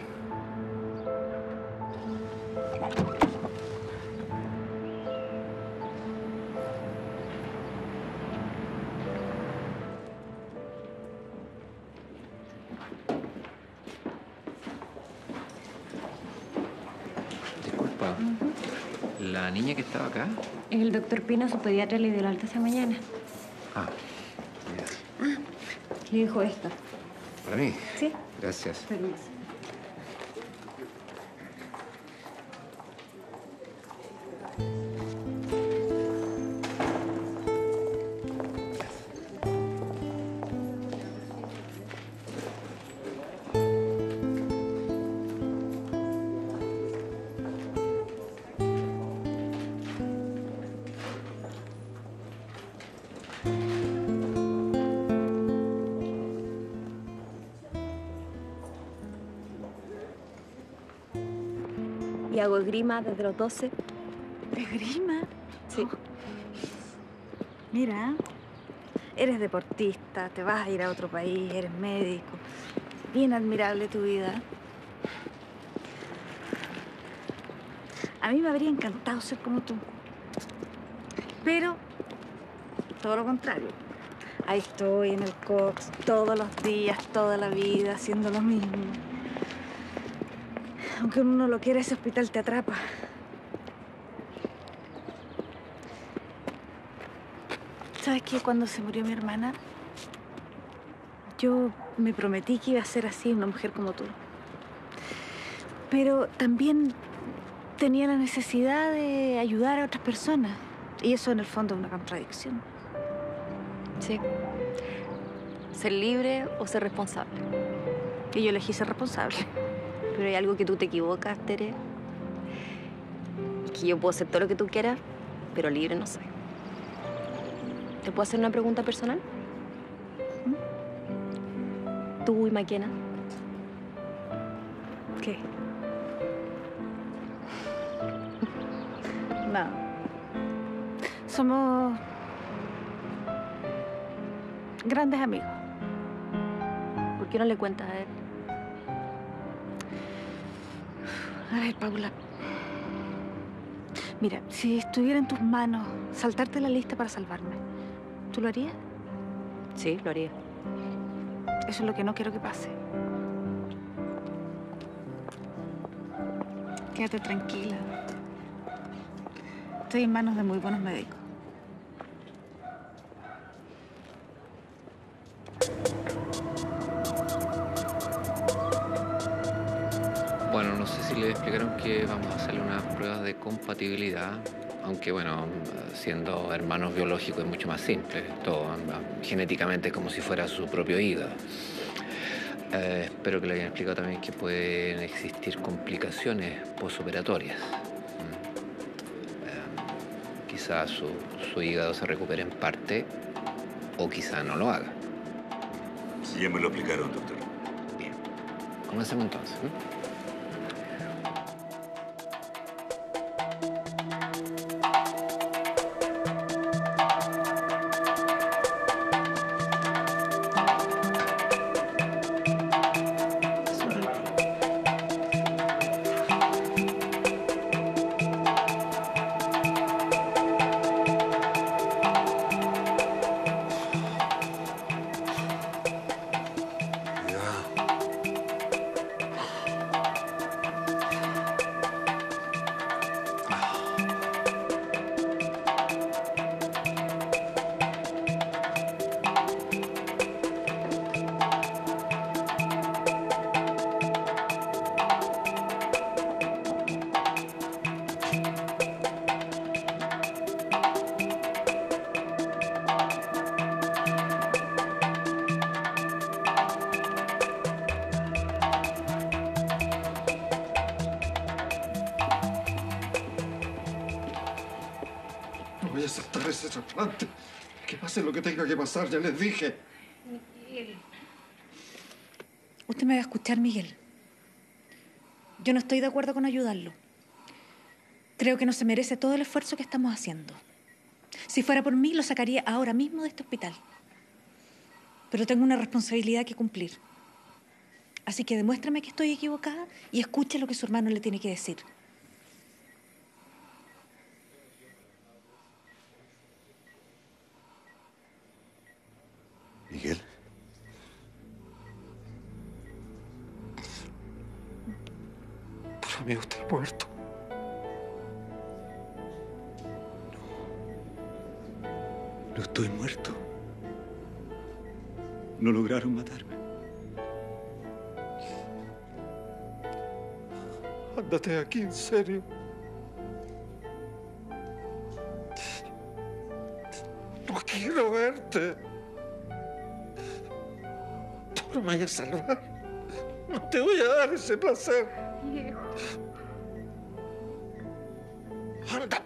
Speaker 6: Disculpa, ¿la niña que estaba acá?
Speaker 8: El doctor Pino, su pediatra, le dio el alta esta mañana.
Speaker 6: Ah,
Speaker 8: Le dijo esto.
Speaker 6: para mí.
Speaker 8: ¿Sí?
Speaker 6: Gracias.
Speaker 8: Permiso. Y hago esgrima desde los 12.
Speaker 13: ¿Esgrima?
Speaker 8: Sí.
Speaker 13: Mira, eres deportista, te vas a ir a otro país, eres médico. Bien admirable tu vida. A mí me habría encantado ser como tú. Pero, todo lo contrario. Ahí estoy en el Cox todos los días, toda la vida, haciendo lo mismo. Aunque uno no lo quiera, ese hospital te atrapa. ¿Sabes qué? Cuando se murió mi hermana, yo me prometí que iba a ser así, una mujer como tú. Pero también tenía la necesidad de ayudar a otras personas. Y eso, en el fondo, es una contradicción.
Speaker 8: Sí. Ser libre o ser responsable.
Speaker 13: Y yo elegí ser responsable.
Speaker 8: Pero hay algo que tú te equivocas, Tere. Que yo puedo hacer todo lo que tú quieras, pero libre no soy. ¿Te puedo hacer una pregunta personal? Tú y Maquena.
Speaker 13: ¿Qué? No. Somos grandes amigos.
Speaker 8: ¿Por qué no le cuentas a él?
Speaker 13: A ver, Paula. Mira, si estuviera en tus manos saltarte la lista para salvarme, ¿tú lo harías?
Speaker 8: Sí, lo haría.
Speaker 13: Eso es lo que no quiero que pase. Quédate tranquila. Estoy en manos de muy buenos médicos.
Speaker 6: Bueno, no sé si le explicaron que vamos a hacerle unas pruebas de compatibilidad Aunque, bueno, siendo hermanos biológicos es mucho más simple. Todo, genéticamente es como si fuera su propio hígado. Espero que le hayan explicado también que pueden existir complicaciones posoperatorias. Quizás su hígado se recupere en parte o quizá no lo haga.
Speaker 18: Sí, ya me lo explicaron, doctor.
Speaker 6: Bien. Comencemos entonces.
Speaker 10: Voy a aceptar ese trasplante. Que pase lo que tenga que pasar, ya les dije.
Speaker 13: Miguel. Usted me va a escuchar, Miguel. Yo no estoy de acuerdo con ayudarlo. Creo que no se merece todo el esfuerzo que estamos haciendo. Si fuera por mí, lo sacaría ahora mismo de este hospital. Pero tengo una responsabilidad que cumplir. Así que demuéstrame que estoy equivocada y escuche lo que su hermano le tiene que decir.
Speaker 10: Miguel. Para mí usted ha muerto.
Speaker 18: No estoy muerto. No lograron matarme.
Speaker 10: Ándate de aquí, en serio. No quiero verte. Tú no me vayas a salvar. No te voy a dar ese placer.
Speaker 9: Diego.
Speaker 10: ¡Ándate!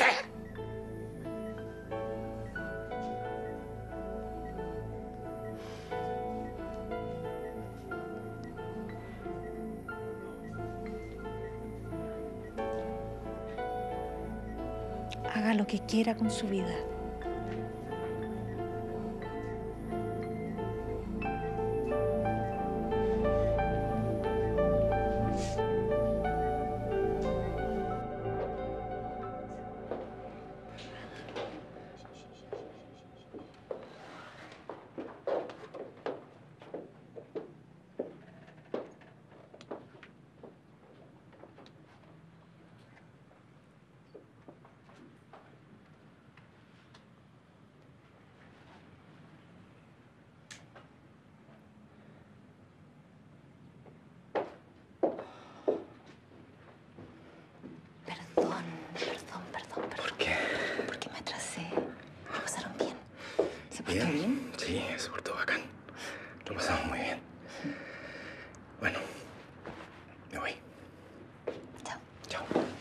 Speaker 13: Haga lo que quiera con su vida.
Speaker 11: ¿Bien? Sí, se portó bacán. Lo pasamos muy bien. Bueno, me voy.
Speaker 15: Chao.
Speaker 11: Chao.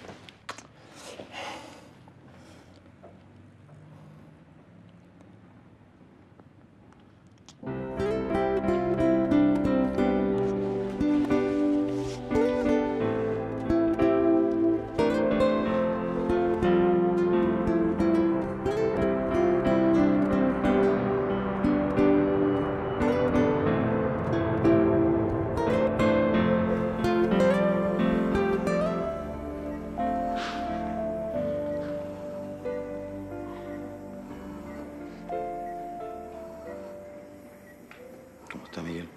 Speaker 2: ¿Cómo está, Miguel?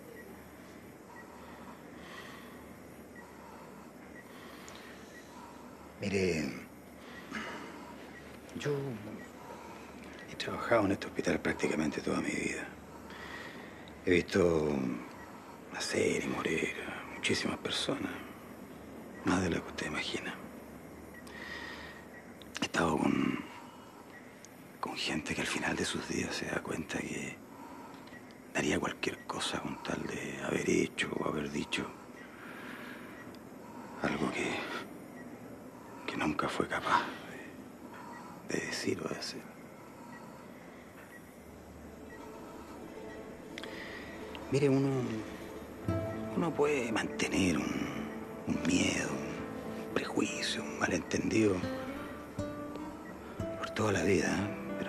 Speaker 11: Mire, yo he trabajado en este hospital prácticamente toda mi vida. He visto nacer y morir a muchísimas personas, más de lo que usted imagina. Esta
Speaker 19: estado con gente que al final de sus días se da cuenta que daría cualquier cosa con tal de haber hecho o haber dicho algo que nunca fue capaz de decir o de hacer. Mire, uno puede mantener un miedo, un prejuicio, un malentendido por toda la vida, ¿eh? Pero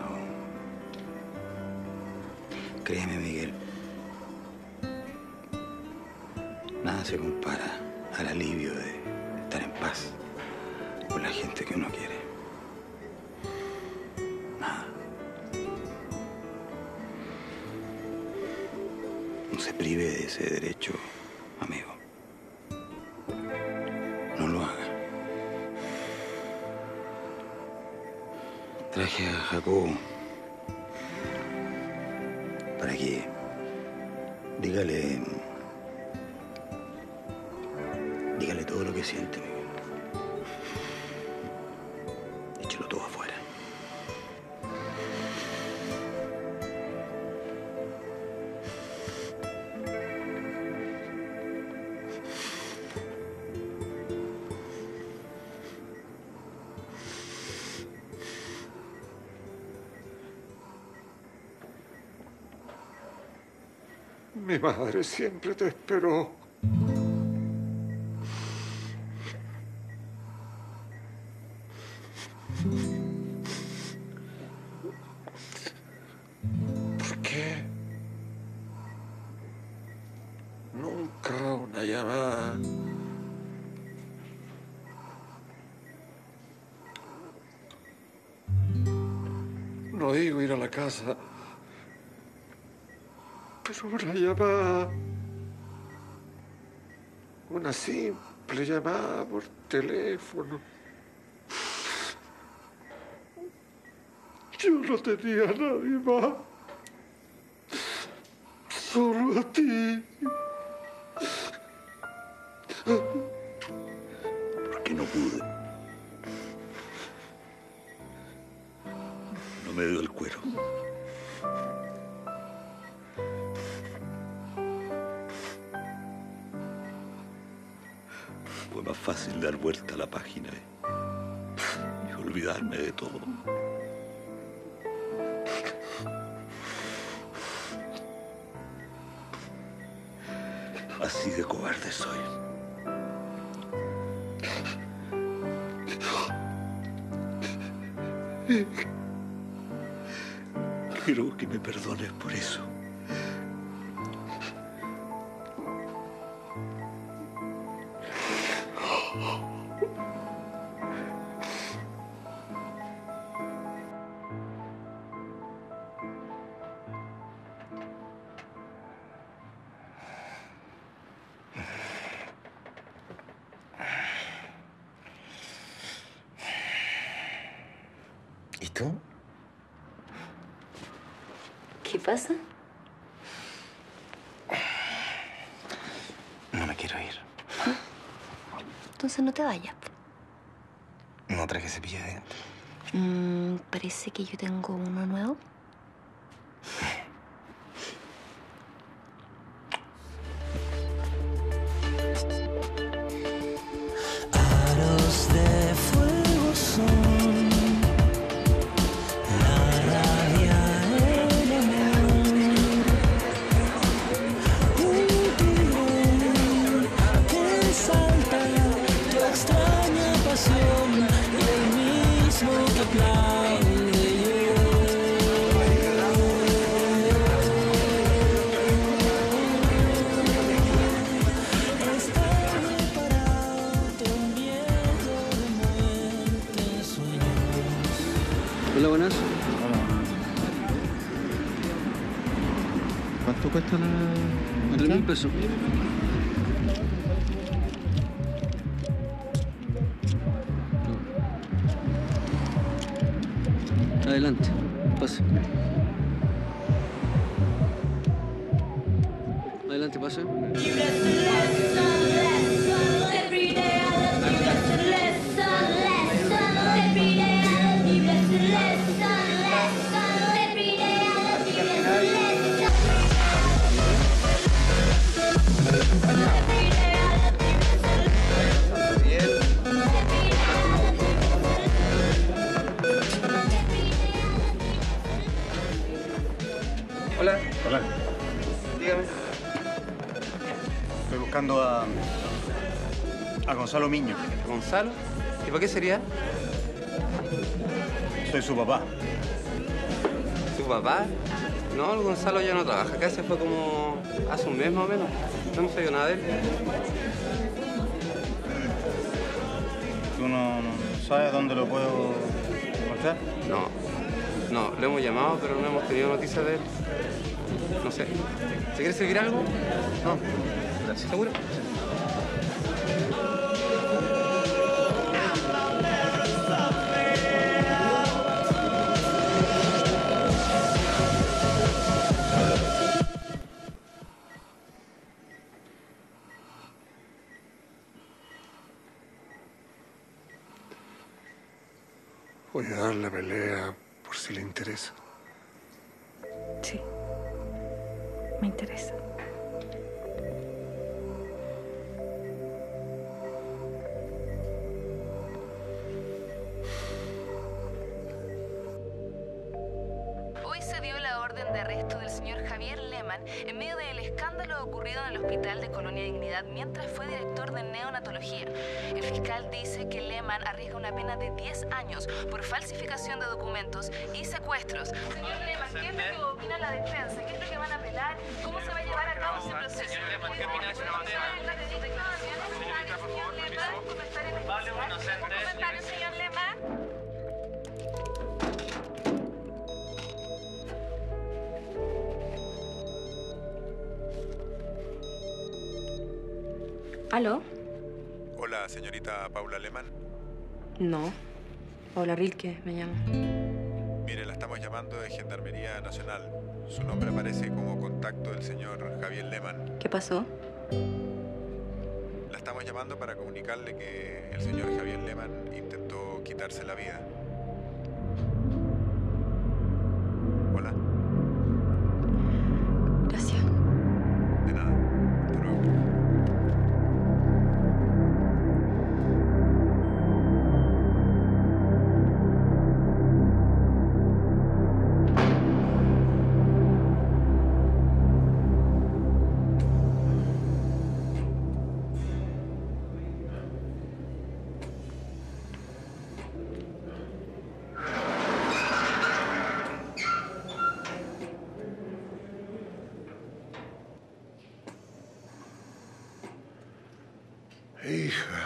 Speaker 19: créeme, Miguel, nada se compara al alivio de estar en paz con la gente que uno quiere. Nada. No se prive de ese derecho, amigo. No lo haga. Traje a Jacobo para que dígale todo lo que siente, Miguel. Échelo todo afuera.
Speaker 10: Mi madre siempre te esperó. ¿Por qué? Nunca una llamada. No digo ir a la casa. Pero una llamada, una simple llamada por teléfono. Yo no tenía a nadie más, solo a ti.
Speaker 18: Porque no pude. No me dio el cuero. Fue más fácil dar vuelta a la página y olvidarme de todo. Así de cobarde soy. Quiero que me perdones por eso.
Speaker 11: ¿Y tú?
Speaker 15: ¿Qué pasa?
Speaker 11: No me quiero ir.
Speaker 15: Entonces no te vayas.
Speaker 11: No traje cepillo de dientes.
Speaker 15: Parece que yo tengo uno nuevo.
Speaker 1: Aros de fuego son la rabia, el amor. Un tigre que salta tu extraña pasión y el mismo que aplaude.
Speaker 3: Hola, buenas. ¿Cuánto cuesta la 3.000 pesos? Adelante, pase. Adelante, pase.
Speaker 12: buscando a Gonzalo Miño.
Speaker 6: ¿Gonzalo? ¿Y por qué sería?
Speaker 12: Soy su papá.
Speaker 6: ¿Su papá? No, el Gonzalo ya no trabaja acá. Se fue como hace un mes más o menos. No hemos sabido nada de él.
Speaker 12: ¿Tú no sabes dónde lo puedo encontrar?
Speaker 6: No, lo hemos llamado, pero no hemos tenido noticias de él. No sé. ¿Se quiere servir algo? No. Gracias. ¿Seguro?
Speaker 10: Voy a dar la pelea por si le interesa.
Speaker 13: Sí, me interesa.
Speaker 20: Hoy se dio la orden de arresto del señor Javier Lehmann en medio del escándalo ocurrido en el hospital de Colonia Dignidad mientras fue director de neonatología. El fiscal dice que Lehmann arriesga una pena de 10 años por falsificación de documentos y secuestros. Señor Lehmann, ¿qué es lo que opina la defensa? ¿Qué es lo que van a apelar? ¿Cómo se va a llevar a cabo ese proceso? Señor Lehmann, ¿qué opina de esa bandera? Vale, inocente. Señor Lehmann.
Speaker 21: ¿Aló?
Speaker 22: Hola, señorita Paula Lehmann.
Speaker 21: No. Paula Rilke me llama.
Speaker 22: Mire, la estamos llamando de Gendarmería Nacional. Su nombre aparece como contacto del señor Javier Lehmann.
Speaker 21: ¿Qué pasó?
Speaker 22: La estamos llamando para comunicarle que el señor Javier Lehmann intentó quitarse la vida. Hola.
Speaker 21: Gracias.
Speaker 22: De nada. Hasta luego.
Speaker 10: Hija.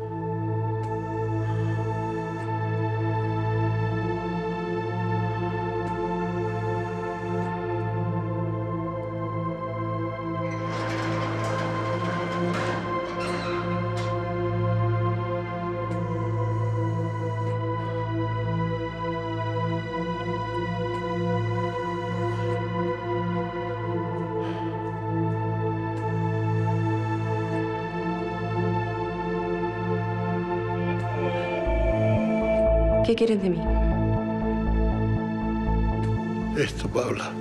Speaker 21: ¿Qué quieres de mí?
Speaker 10: Esto, Paula.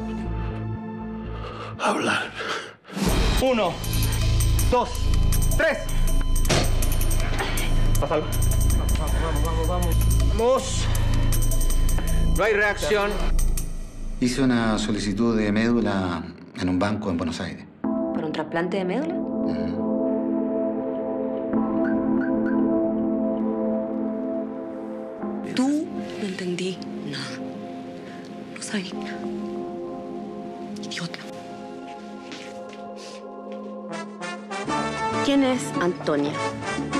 Speaker 10: Hablar.
Speaker 5: 1, 2, 3. Pásalo. Vamos.
Speaker 6: No hay reacción.
Speaker 19: Hice una solicitud de médula en un banco en Buenos Aires.
Speaker 21: ¿Por un trasplante de médula? Tú no entendí nada. No sabía nada. Idiota. ¿Quién es Antonia?